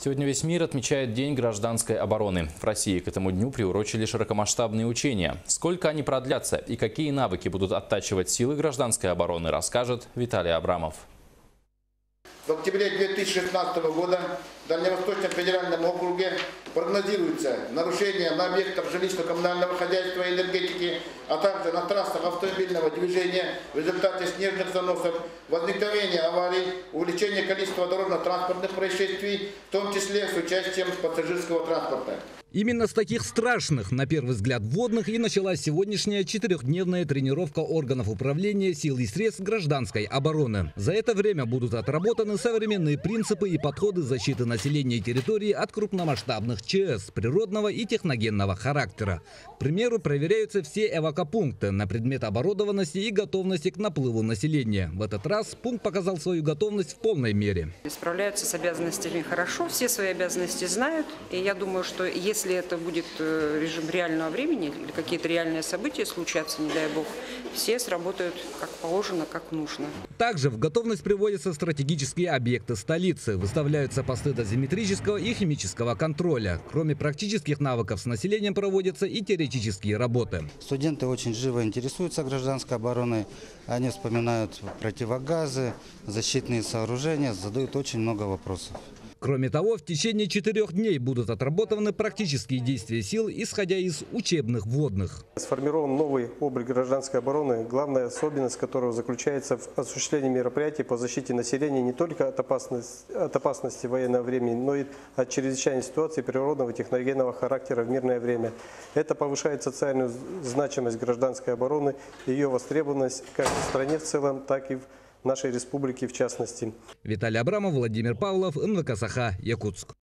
Сегодня весь мир отмечает День гражданской обороны. В России к этому дню приурочили широкомасштабные учения. Сколько они продлятся и какие навыки будут оттачивать силы гражданской обороны, расскажет Виталий Абрамов. В октябре 2016 года в Дальневосточном федеральном округе прогнозируется нарушение на объектах жилищно-коммунального хозяйства и энергетики, а также на трассах автомобильного движения в результате снежных заносов, возникновение аварий, увеличение количества дорожно-транспортных происшествий, в том числе с участием пассажирского транспорта. Именно с таких страшных, на первый взгляд, водных и началась сегодняшняя 4-дневная тренировка органов управления сил и средств гражданской обороны. За это время будут отработаны современные принципы и подходы защиты населения и территории от крупномасштабных ЧС природного и техногенного характера. К примеру, проверяются все эвакопункты на предмет оборудованности и готовности к наплыву населения. В этот раз пункт показал свою готовность в полной мере. Справляются с обязанностями хорошо, все свои обязанности знают. И я думаю, что если это будет режим реального времени или какие-то реальные события случатся, не дай бог, все сработают как положено, как нужно. Также в готовность приводятся стратегические объекты столицы. Выставляются посты дозиметрического и химического контроля. Кроме практических навыков с населением проводятся и теоретические работы. Студенты очень живо интересуются гражданской обороной. Они вспоминают противогазы, защитные сооружения, задают очень много вопросов. Кроме того, в течение 4 дней будут отработаны практические действия сил, исходя из учебных вводных. Сформирован новый облик гражданской обороны, главная особенность которого заключается в осуществлении мероприятий по защите населения не только от опасности военного времени, но и от чрезвычайной ситуации природного и техногенного характера в мирное время. Это повышает социальную значимость гражданской обороны, ее востребованность как в стране в целом, так и в нашей республике в частности. Виталий Абрамов, Владимир Павлов, МВК Саха, Якутск.